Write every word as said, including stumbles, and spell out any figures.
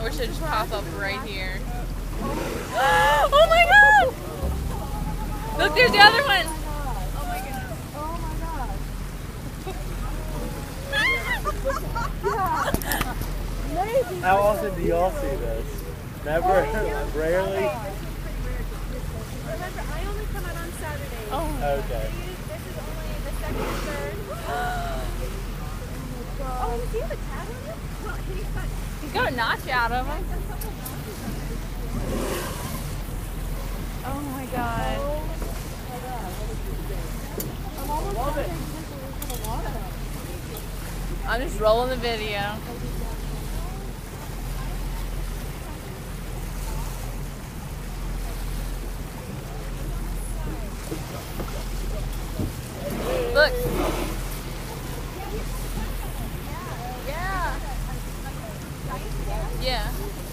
Or should it just pop up right here? Oh my god! Look, there's the other one! Oh my goodness. Oh my god. Maybe. How often do y'all see this? Never? Rarely? Remember, I only come out on Saturdays. Oh. Okay. This is only the second and third. Oh, does he have a tat on him? Well, he's got... He's got a notch out of him. Oh my god. Love it. I'm just rolling the video. Look. Yeah. Yeah.